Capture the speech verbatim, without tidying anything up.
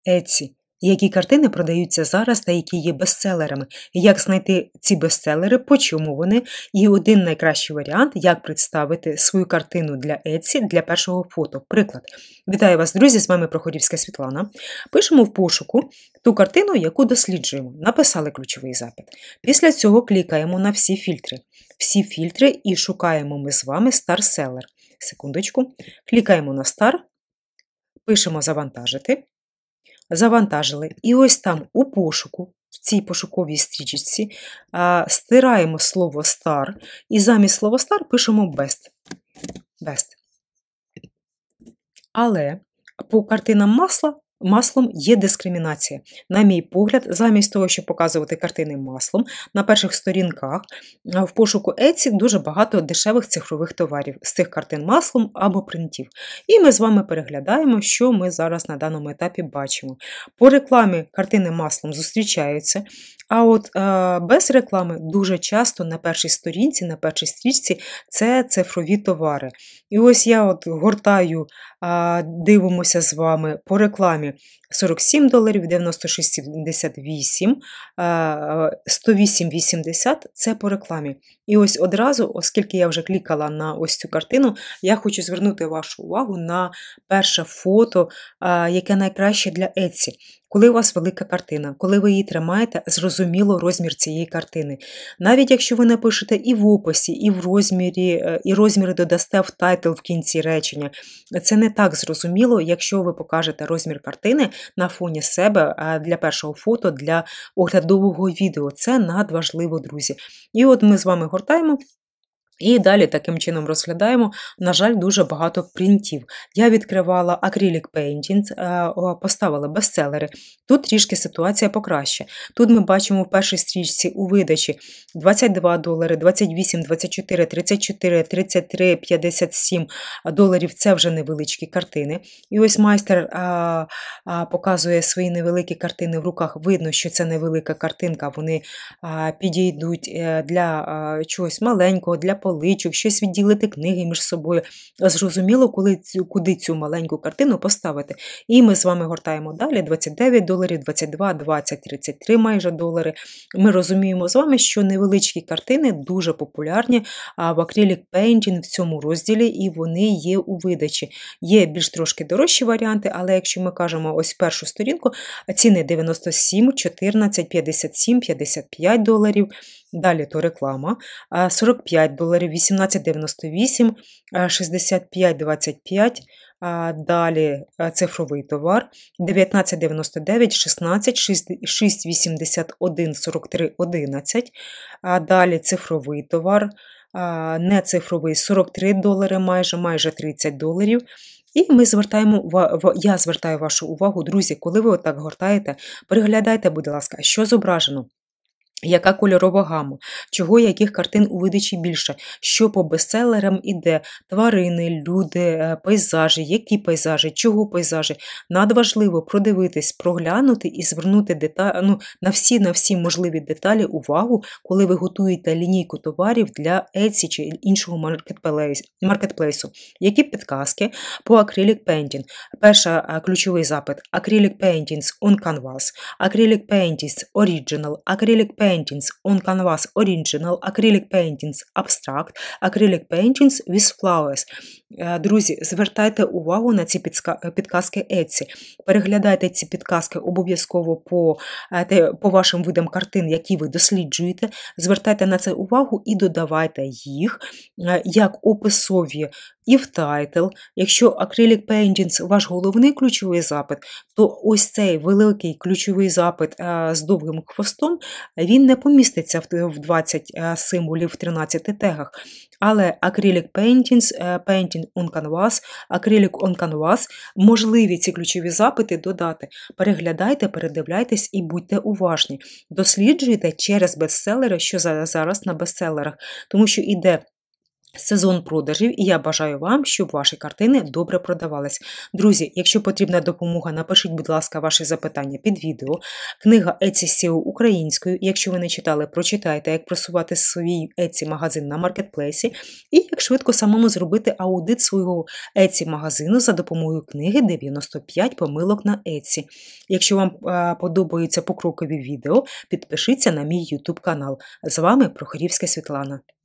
Etsy. Які картини продаються зараз та які є бестселерами, як знайти ці бестселери, по чому вони, і один найкращий варіант, як представити свою картину для Etsy для першого фото. Приклад. Вітаю вас, друзі, з вами Проходівська Світлана. Пишемо в пошуку ту картину, яку досліджуємо. Написали ключовий запит. Після цього клікаємо на всі фільтри. Всі фільтри і шукаємо ми з вами Star-Seller. Секундочку. Клікаємо на Star, пишемо «Завантажити». Завантажили. І ось там у пошуку, в цій пошуковій стрічці, стираємо слово Star і замість слова Star пишемо Best. Best. Але по картинам масла маслом є дискримінація. На мій погляд, замість того, щоб показувати картини маслом, на перших сторінках в пошуку Etsy дуже багато дешевих цифрових товарів з цих картин маслом або принтів. І ми з вами переглядаємо, що ми зараз на даному етапі бачимо. По рекламі картини маслом зустрічаються, а от е, без реклами дуже часто на першій сторінці, на першій стрічці це цифрові товари. І ось я от гортаю, е, дивимося з вами по рекламі сорок сім доларів, дев'яносто шість сімдесят вісім, сто вісім вісімдесят – це по рекламі. І ось одразу, оскільки я вже клікала на ось цю картину, я хочу звернути вашу увагу на перше фото, яке найкраще для Etsy. Коли у вас велика картина, коли ви її тримаєте, зрозуміло розмір цієї картини. Навіть якщо ви напишете і в описі, і в розмірі, і розміри додасте в тайтл в кінці речення, це не так зрозуміло, якщо ви покажете розмір картини на фоні себе для першого фото, для оглядового відео. Це надважливо, друзі. І от ми з вами гортаємо. І далі таким чином розглядаємо, на жаль, дуже багато принтів. Я відкривала Acrylic Paintings, поставила бестселери. Тут трішки ситуація покраще. Тут ми бачимо в першій стрічці у видачі двадцять два долари, двадцять вісім, двадцять чотири, тридцять чотири, тридцять три, п'ятдесят сім доларів – це вже невеличкі картини. І ось майстер а, а, показує свої невеликі картини в руках. Видно, що це невелика картинка, вони а, підійдуть для а, чогось маленького, для поличок, щось відділити книги між собою. Зрозуміло, коли цю, куди цю маленьку картину поставити. І ми з вами гортаємо далі. двадцять дев'ять доларів, двадцять два, двадцять, тридцять три майже долари. Ми розуміємо з вами, що невеличкі картини дуже популярні в Acrylic Painting в цьому розділі, і вони є у видачі. Є більш трошки дорожчі варіанти, але якщо ми кажемо ось першу сторінку, ціни дев'яносто сім, чотирнадцять, п'ятдесят сім, п'ятдесят п'ять доларів. Далі то реклама, сорок п'ять доларів, вісімнадцять дев'яносто вісім, шістдесят п'ять двадцять п'ять, далі цифровий товар, дев'ятнадцять дев'яносто дев'ять, шістнадцять, шість вісімдесят один, сорок три одинадцять, далі цифровий товар, не цифровий, сорок три долари майже, майже тридцять доларів. І ми звертаємо, я звертаю вашу увагу, друзі, коли ви отак гортаєте, переглядайте, будь ласка, що зображено. Яка кольорова гама, чого, яких картин у видачі більше, що по бестселерам іде, тварини, люди, пейзажі, які пейзажі, чого пейзажі. Надважливо продивитись, проглянути і звернути деталі, ну, на всі, на всі можливі деталі увагу, коли ви готуєте лінійку товарів для Etsy чи іншого маркетплейсу. Які підказки по Acrylic Painting? Перша ключовий запит – Acrylic Paintings on Canvas, Acrylic Paintings Original, Acrylic Paintings Paintings on Canvas Original, Acrylic Paintings Abstract, Acrylic Paintings with Flowers. Друзі, звертайте увагу на ці підказки Etsy. Переглядайте ці підказки обов'язково по, по вашим видам картин, які ви досліджуєте. Звертайте на це увагу і додавайте їх як описові і в тайтл. Якщо Acrylic Paintings – ваш головний ключовий запит, то ось цей великий ключовий запит з довгим хвостом, він не поміститься в двадцять символів в тринадцяти тегах. Але Acrylic Paintings, Painting on Canvas, Acrylic on Canvas, можливі ці ключові запити додати. Переглядайте, передивляйтесь і будьте уважні. Досліджуйте через бестселери, що зараз на бестселерах, тому що іде сезон продажів, і я бажаю вам, щоб ваші картини добре продавались. Друзі, якщо потрібна допомога, напишіть, будь ласка, ваші запитання під відео. Книга Etsy сео українською. Якщо ви не читали, прочитайте, як просувати свій Etsy-магазин на маркетплейсі і як швидко самому зробити аудит свого Etsy-магазину за допомогою книги дев'яносто п'ять помилок на Etsy. Якщо вам а, подобаються покрокові відео, підпишіться на мій YouTube канал. З вами Прохорівська Світлана.